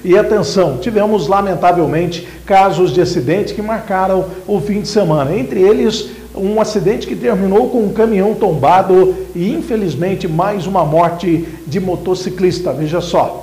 E atenção, tivemos lamentavelmente casos de acidentes que marcaram o fim de semana. Entre eles, um acidente que terminou com um caminhão tombado e, infelizmente, mais uma morte de motociclista. Veja só.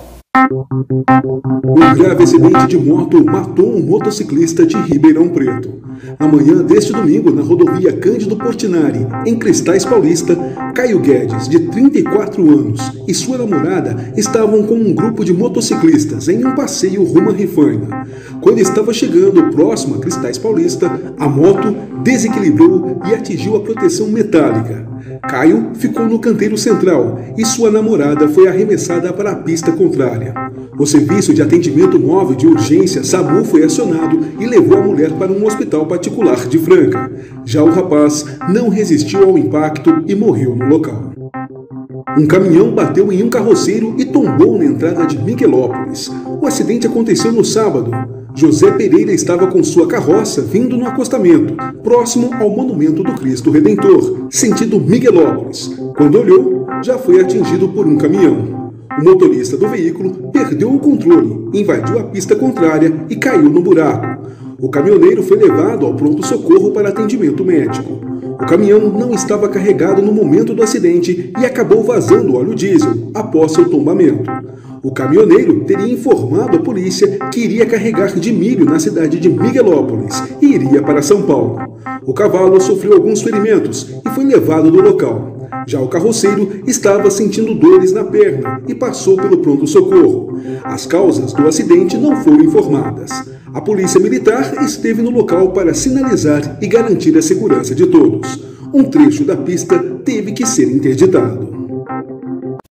Um grave acidente de moto matou um motociclista de Ribeirão Preto. Na manhã deste domingo, na rodovia Cândido Portinari, em Cristais Paulista, Caio Guedes, de 34 anos, e sua namorada estavam com um grupo de motociclistas em um passeio rumo a Rifaina. Quando estava chegando próximo a Cristais Paulista, a moto desequilibrou e atingiu a proteção metálica. Caio ficou no canteiro central e sua namorada foi arremessada para a pista contrária. O serviço de atendimento móvel de urgência SAMU foi acionado e levou a mulher para um hospital particular de Franca. Já o rapaz não resistiu ao impacto e morreu no local. Um caminhão bateu em um carroceiro e tombou na entrada de Miguelópolis. O acidente aconteceu no sábado. José Pereira estava com sua carroça vindo no acostamento, próximo ao Monumento do Cristo Redentor, sentido Miguelópolis. Quando olhou, já foi atingido por um caminhão. O motorista do veículo perdeu o controle, invadiu a pista contrária e caiu no buraco. O caminhoneiro foi levado ao pronto-socorro para atendimento médico. O caminhão não estava carregado no momento do acidente e acabou vazando óleo diesel após seu tombamento. O caminhoneiro teria informado a polícia que iria carregar de milho na cidade de Miguelópolis e iria para São Paulo. O cavalo sofreu alguns ferimentos e foi levado do local. Já o carroceiro estava sentindo dores na perna e passou pelo pronto-socorro. As causas do acidente não foram informadas. A polícia militar esteve no local para sinalizar e garantir a segurança de todos. Um trecho da pista teve que ser interditado.